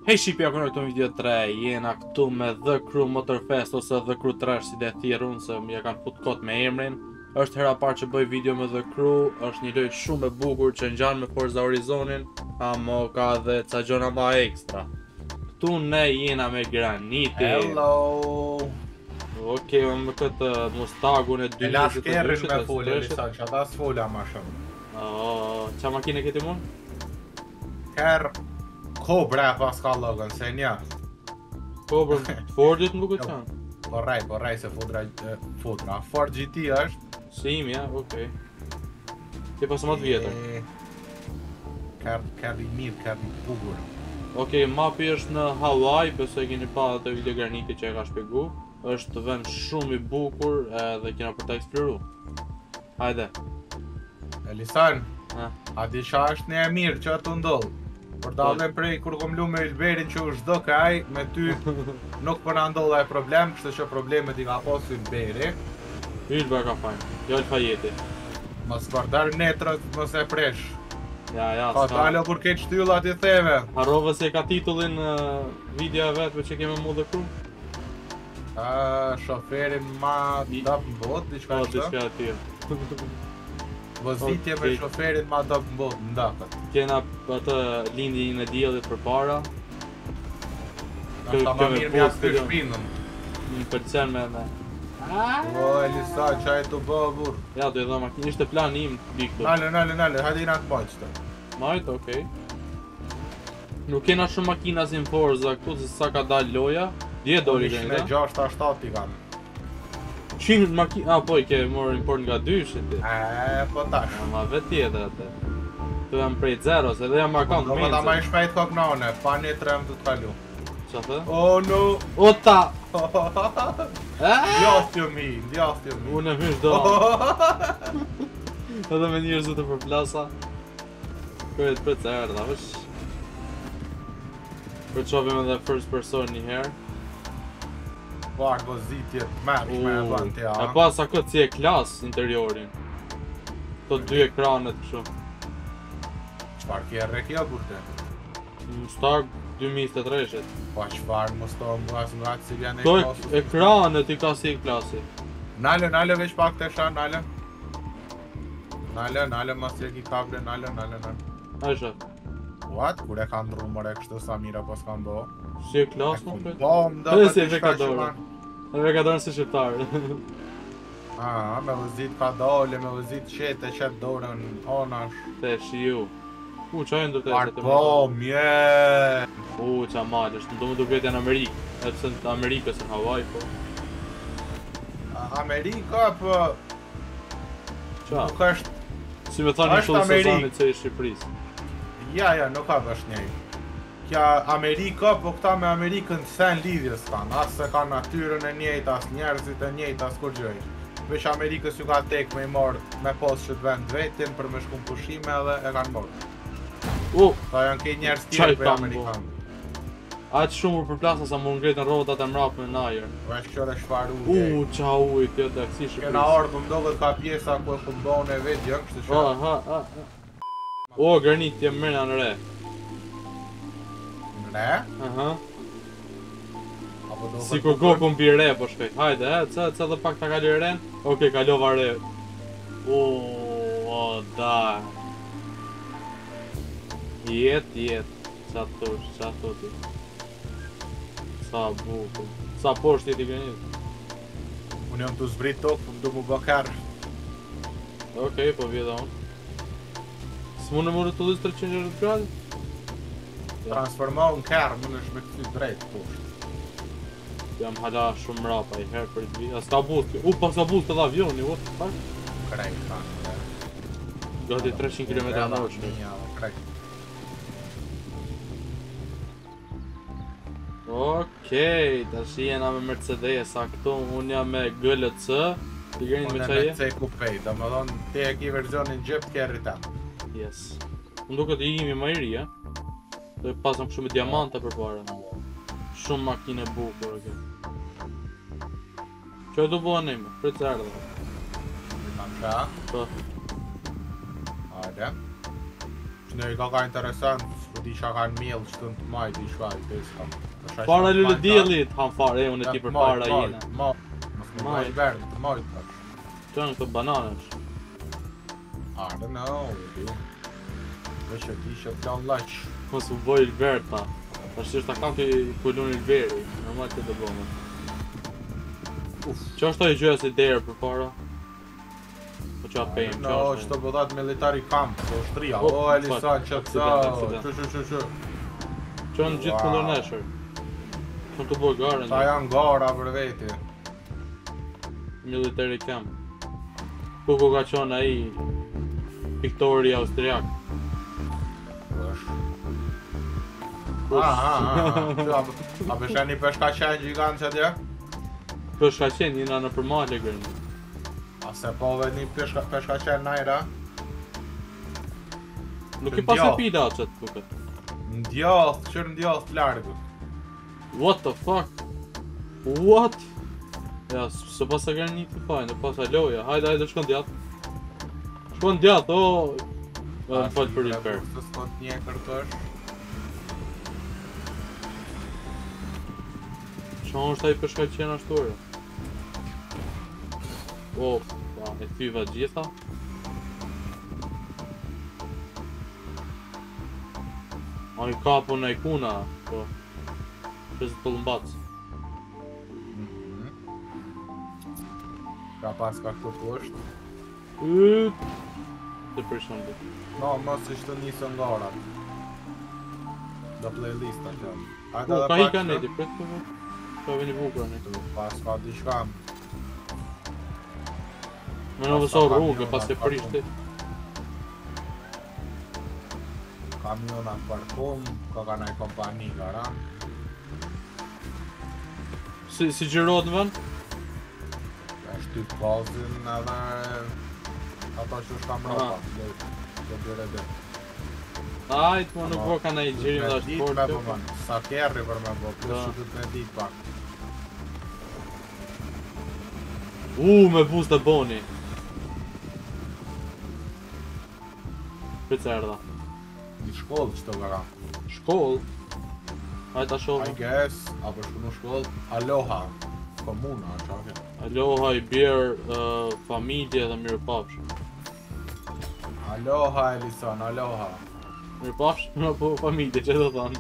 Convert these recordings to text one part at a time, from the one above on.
Hej shqipja, kënë këtu në video 3, jena këtu me The Crew Motorfest ose The Crew Trash si dhe thirë unë se më kanë fut kot me emrin. Është hera parë që bëj video me The Crew, është një lojë shumë e bukur që ngjan me Forza Horizonin, amo ka dhe ca gjona ma ekstra. Këtu ne jena me Graniti. Hello. Okej, me këtë Mustagun e 2022. E lash kerrin me folë, Lisa, që ata s'fola ma shumë. Qa makine këti mund? Kerr Cobra pas ka logon, se nja. Cobra, Fordit më duket qanë? Porraj, se Fodra. Ford GT është. Si imi, ja, okej. Ke pasë më të vjetër. Kerr i mirë, kerr i bukur. Okej, mapi është në Hawaii, besoj e keni pa atë video Graniti që e ka shpjegu. Është vend shumë i bukur dhe kena për ta eksploru. Hajde. Elisan, Ha. a di qa është një e mirë që të ndodhë? Por dalem prej kur kom lu me Ilberin që u shdo kaj, me ty nuk për në ndodhë e problem, kështë që problemet i ka posu Ilberi. Ylber ka fajnë, jo Alfa Jeti. Mos përdar netrët, mos e presh. Ja, Ka s'ka. dalë kur ke shtyllat i theve. Harrove se ka titullin video e vetëve që keme mu dhe kru? Shoferin ma dap në botë, diçka Po, është? diçka e tjë. Vozitje me Okej. shoferin ma dap në botë, ndakët. Kena atë lindjen e diellit për para. Nështë ta ma mirë mja së shpinën. Më përcen me... O, Elisa, qaj të bë burë. Ja, do i dha makinë, ishte plani im të bikë. Nale, hajde i nga të pojqëtë. Majt, okej. Nuk kena shumë makina si në Forza këtu, se sa ka dalë loja. Dje doli Ishme Granita? 6-7 i kam. 100 makina... po, i ke morë import nga dyshit ti. Po tash. Ma vetë tjetër atë. Tu jam prej zero, se dhe jam markant Do më ta ma i mense. shpejt kok nane, pa një trem të të kalu. Qa thë? Oh no! Ota! Ndjastjo mi. Unë e hysh do. Edhe me njerëzit të përplasa. Kërët për të erdha, vësh. Për qovim edhe first person një herë. Pak vozitje të mërshme e ban të ja. E pas a këtë si e klas interiorin. Të dy ekranet kështu. Qfar kjerë kjo kurte? Mustang 2023-shet. Pa qfar më sto nga si vjen e To klasus. ekranet i ka si klasi. Nale veç pak të sha, nale. Nale, mas të ki kable, nale. Aisha, What? Kur e ka ndru mëre kështë sa mira pas ka ndo? si e klas më këtë? Po, më Edhe do si e të shka që vekadore. man. E vekadorën si shqiptarë. Me vëzit ka dole, me vëzit qete, qetë dorën, onash. Te shiu. Qa e ndër të Parë po, mje. Qa malë, është do më duket e në Amerikë. E pëse në Amerikës në Hawaii, po. Amerika, po, Qa? nuk është, Si me thani Është shumë Amerikë. Sezanit se i Shqipërisë. ja, nuk ka është njëj. Kja Amerika, po këta me Amerikën sen lidhjes kanë, as se ka natyrën e njëjtë, as njerëzit e njëjtë, as kur gjoj. Veç Amerikës ju ka tek me i marrë me pos që të vend vetin për me shku në pushime edhe e kanë marrë. Ta janë kej njerëz Qaj tjerë për kam, Amerikanë. Aqë shumë për plasa sa më ngrejtë në robotat e mrapë në ajer. Veç qëre shfar ujë. Qa ujë tjetë dhe kësi Kena Shqipërisë. ardhë më ndohet ka pjesa ku e këmbon e vetë gjë, kështë që O, Granit, jem mërna në re. ne, Aha. apo do Si kur kokën pi re, po shkaj. Hajde, ca dhe pak ta kali ren. Okej, kalova re. O, da. Jet. Qa thoti. Sa bukur. Sa poshtë jeti Granit. unë jam të zbrit tokë, më du mu bëkar. Okej, po vjeda unë. S'mu në mërë të 360 gradë? Transformohu në kërë, më nësh me këty drejt poshtë. Jam hala shumë mrapa i herë për i të vijë. A s'ka boost kjo? Pa s'ka boost edhe avioni, what the fuck? Krejt kanë, Gati 300 km/h shkoj. Krejt. Okej, tash jena me Mercedes a këtu, unë jam me GLC. Ti Granit me Unë qa je? me C kupej, do më thonë ti e ki verzionin gjep kjerri ta. Yes. Unë duket i imi më i ri, e? Dhe pasëm shumë diamante për para. Shumë makine bukur, okej. Që du bua nejme? Prit të erdhe. Kam qa, Po. hajde. Që ne i ka interesant, di që kanë mjellë që të të majt i shkaj të iskam. Para lullu djelit, han fare, unë e ti për para jene. Mos më majt verë, të majt tash. Që në këto bananësh? I don't know, di. Veç e di që t'lan laq. Mos u boj Ilberta. Tash që është ta kam të kulun Ilberi, normal që të bëmë. Që është i gjëja si derë për para? Po që apejmë, që No, që të bëdat militari kamp, të shtria. O, Elisan, që të që. Që në gjithë kundër neshër. Që në të boj garen. Ta janë gara për veti. Military camp. Ku ka qenë ai piktori austriak. A beshe një peshkaqen gjigant që tje? Peshkaqen jina në përmale gërni. A se po dhe një peshkaqen najra? Nuk i pas e pida që të tuket. Ndjoth, qërë ndjoth largë. What the fuck? What? Ja, së pas e gërni një të fajnë, dhe pas e loja. Hajde, shkon djatë. Shkon djatë, o... Më falë për Ilber. Së s'kot një kërkësh. Qa është ai peshkaqen ashtuare? O, pa, e thyva gjitha. A i kapu në ikuna, po. Që të lëmbac. Ka pas ka këtu poshtë. Të përshëndi. No, mos ishte njësë ngarat. Do playlista që. Po, ka i ka neti, pret të vë. Ka veni bukur neti. Pas ka diçka. Me në vëso rrugë, pas e prishti. Kamiona parkum, ka kanaj kompani gara. Si gjirot në vend? E shtyp bazin edhe... Ato që shka mropa. Do dyre dhe. Ajt, më nuk po ka na i gjirim dhe është Dit me po sa kerri për me po, plus që du t'me dit pak. Me boost e boni. Për të erdha. Një shkollë që të gara. Shkoll? Ajt a I shohë. guess, a për shku në shkollë, Aloha. Komuna, qake. Aloha i bjerë, familje dhe mirë pafsh. Aloha Elison, aloha. Mirë pafsh, në po familje, që do thanë.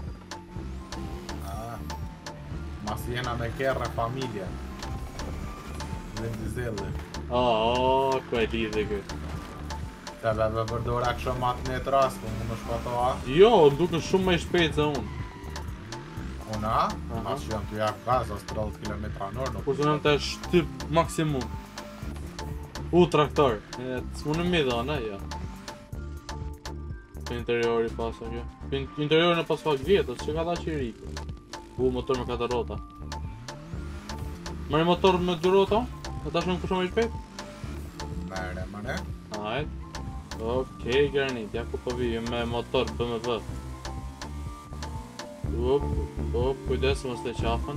Mas jena me kerre familje. Vendizelli. Ku e lidhe kë. Te bebe përdora kësho mat në të rast, unë më shpatoa. Jo, më duke shumë me i shpejt se unë. Una? Mas që jam të jak gazos 30 km në orë. Kur se nëmë të shtyp maksimum. Traktor. Së më në mi dhona, ja. Për interiori pasë kjo. Për interiori në pas fakt vjetës, që ka da që i rikë. Motor me 4 rota. Mërë motor me 2 rota? E ta shumë kusho me i shpejt? Mare. Ajt. Okej, granit, ja ku po vi me motor BMW. Kujdes mos të qafën.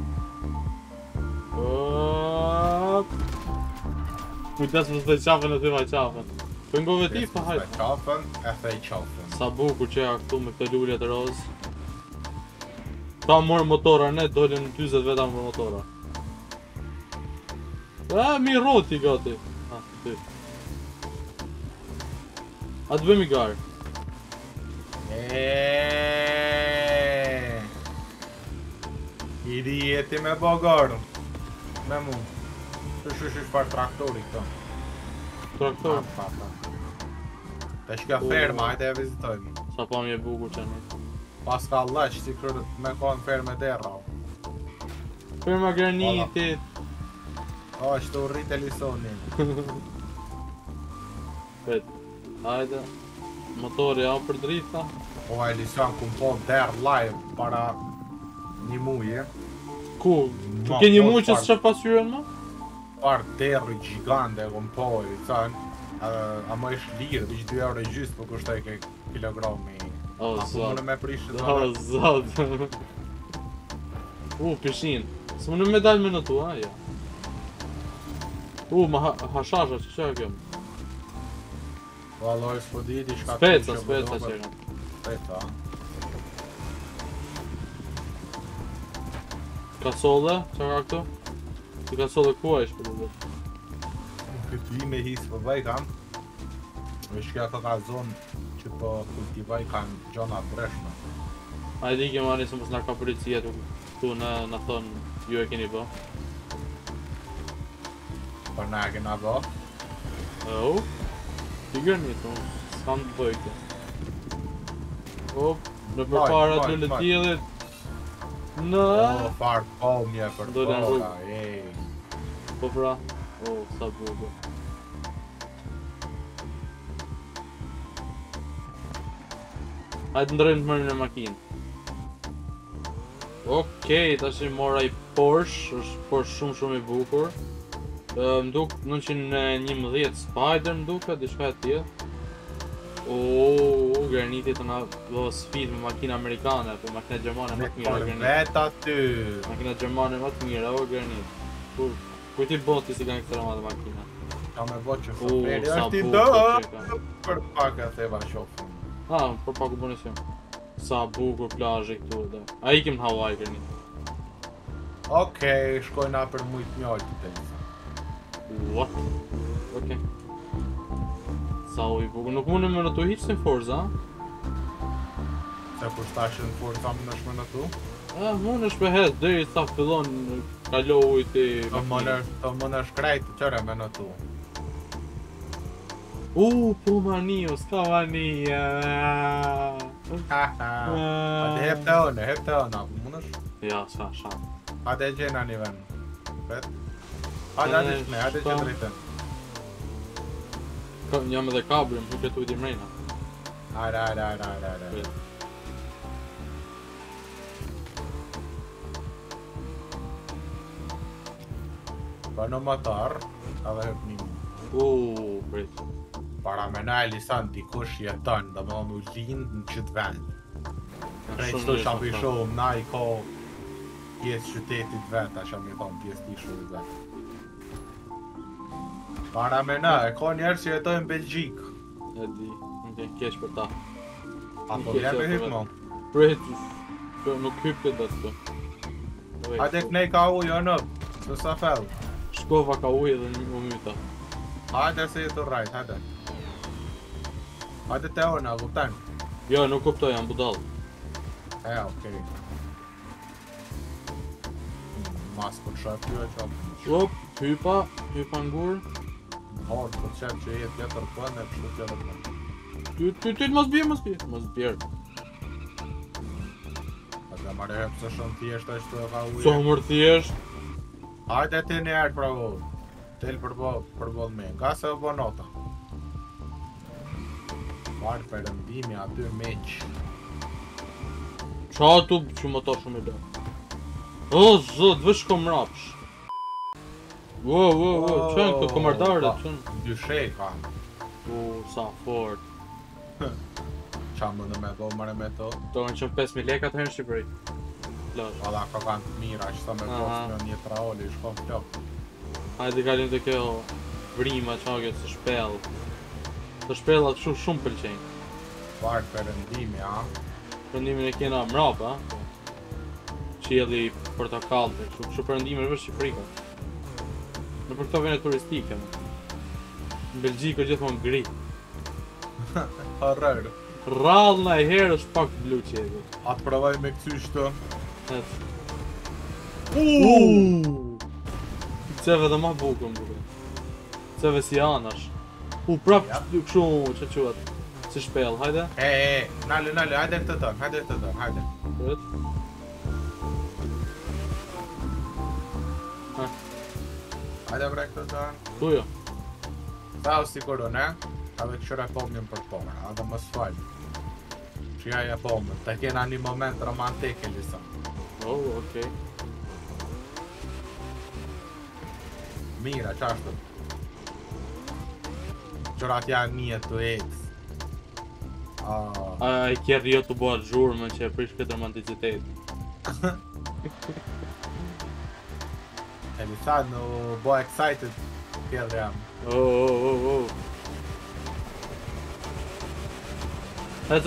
Kujdes mos të qafën e thyma qafën. Për ngove ti, pa hajt. Qafën, e thej qafën. Sa bukur që ja këtu me këtë lullet roz. Ta morë motora ne, dolin 20 vetam për motora. Mi roti gati. Ty. A të bëjmë i garë. I di jeti me bogarën. Me mu. Shush par traktori këto. Traktor? Të shka ferma, hajte e vizitojmë. Sa pa mi e bukur që një. Pas ka leq, si kërë me konë ferme derra. Ferma granitit. Që të urrit e lisonin. Pet. Hajde. Motori au për drita. O e lison ku më po der live para një muje. Ku? Tu ke një muj që s'qa pasyren ma? Par derri gjigande ku më po e licon. A më ish lirë, vëq 2 euro e gjysë për kushtoj ke kilogrami. O Më zot. në me prishë të O zot. Pishin. Së më në me dalë me në tu, ja. Ma hashasha, që e kemë? Valoj s'po diti shka Speca që kam. Speca. Kasolle, qa ka këtu? Ti kasolle ku është për dhe? Këtë me hisë për vaj kam. Vesh kja ka zonë që po kultivaj kanë gjona breshme. Hajde i kemani se mos nga ka policia tu në thonë ju e keni bë. Për na e kena bë. Oh, ti gërni të s'kam të bëj këtë. Hop, në përpara të lëllë tjellit. Në... Farë pomje për bora, Po pra, sa bugo. Hajtë ndrejmë të mërën e makinë. Okej, tash i mora i Porsche, është Porsche shumë i bukur. M'duk 911 Spider m'duke, diçka e tjetër. Graniti të nga sfid me makina amerikane, po makina gjermane më të mira Granit. Vet aty. Makina gjermane më të mira, Granit. Ku ti boti si kanë këtë rama dhe makina? Ka me bo që fëperi është i do për pak e theva shofën. Për pak u bonus jam. Sa bukur plazhi këtu dhe. A ikim në Hawaii Granit. Okej, shkojna për mujt mjallë të tenisa. What? Okej. Sa u i bukur, nuk mundem me në tu hiqë në Forza, Se kur stashin Forza më nëshme në tu? Mund është për hes, deri sa fillon kalo ujt i makinës. Të më në shkrejt të qëre me në tu. Po manio, s'ka mania. Hajde hep të one, më nësh? Ja, s'ka. Hajde gjena një vend. Bet? Hajde që drejten. Jam edhe kabri, më huket ujt i mrejna. Hajde. Pa në motor, edhe hep një. Prit. Para me na e lisan dikush jeton, dhe më u lind në qëtë vend. Prej qëto shapi shumë, na i ko pjesë qytetit vet, asha mi thonë pjesë tishu i vet. Para me na, e ko njerë që jetojnë në Belgjik. E di, nuk keq për ta. Apo vjen me hyp mo? Prit, nuk hyp këtë dhe të. Hajde knej ka ujë në, së sa fell. Shkova ka ujë dhe një myta. Hajde se jetu rajt, hajde. Hajde te ona, kupten. Jo, nuk kuptoj, jam budall. Okej. Mas për shëp kjo e qapë. Hop, hypa ngur. Hort, për qep që jetë tjetër pënë e pështu tjetër pënë. Ty, mos bjerë. Hajde mare hep se shumë thjesht ashtu e ka ujë. So mërë thjesht. Hajde ti një herë pravo. Tel përbol me, nga se o nota. Marë përëndimi aty meq. Qa tu që motor shumë i bërë. Zot, vësh kom rapsh. Qënë këto komardarët, qënë? Dyshej ka. Sa fort. Qa më në me bo mëre me to? To kanë qënë 5.000 leka të herë në Shqipëri. Valla ka kanë të mira, që sa me posë një traoli, shkon flok. Hajde kalim të kjo vrima qake të shpell. Të shpellat shumë pëlqenjë. Farë përëndimi, Përëndimin e kena mrapa, qielli portakallë, kështu përëndimi është Shqipëri ka. Në për këto vene turistike, në Belgjikë gjithmonë gri. Harrër. Rallë na e herë është pak blu qielli. Atë provaj me këty shto. Ceve dhe ma bukur më duke. Ceve si anash. Prap kështu që quat. Si shpell, hajde. Nale, hajde këtë tërë, hajde. Pret. Hajde bre këtë tërë. Tu jo. Ta o siguro, ne? Ave këshyre pomnin për pomën, adhe më s'falj. Shia e pomën, të kena një moment romantik e lisa. Okej. Mira, qashtu. Qërat janë një të eks. I kjerë jo të bëhat zhurmën që e prish këtë romanticitet. E lisa në bo excited kjerë jam.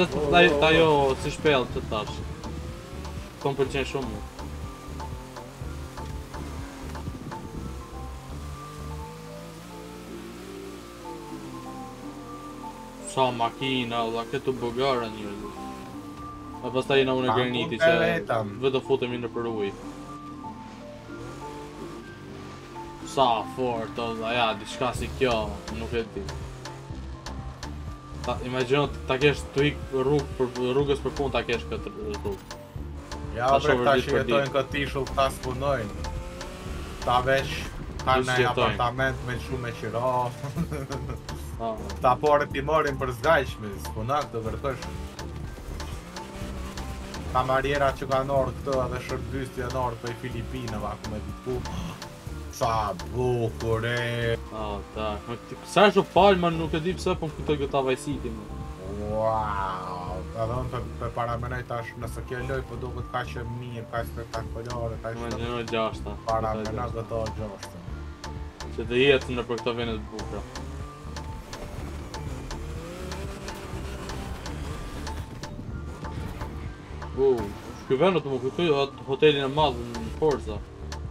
Ta jo si shpell të tash. Kom pëlqen shumë mu. Sa makina, dhe këtu bugara njërë. E pastaj jena unë e graniti që vetë futemi në për ujë. Sa fort, dhe ja, diçka si kjo, nuk e di. Imagjino ta kesh të ikë rrugës për punë ta kesh këtë rrugë. Ja, bre, ta që jetojnë këtë tishull, ta s'punojnë. Ta veç kanë një apartament me shumë e qiro. Ta pore t'i morin për zgajshmi, s'punak të vërtësh. Kamarjera që kanë orë këtë edhe shërbystja në orë për i Filipinëva, ku me diku. Sa bukur e. Sa është u falë, ma nuk e di pëse, po më kujtoj këta vajsiti më. Wow, edhe unë për paramenaj tash nëse kjo loj po duket ka që mirë, ka spektakolare, ka që në gjashta. Paramenaj këto gjashta. Që të jetë në për këto venet bukra. Shky venet të më kujtoj hotelin e madhë në Forza.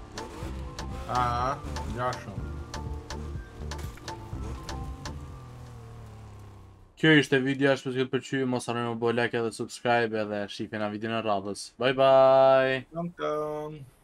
Gjashëm. Kjo ishte video, shpes këtë përqyri, mos harroni më bëj like edhe subscribe edhe shifjen në videon e radhës. Bye bye!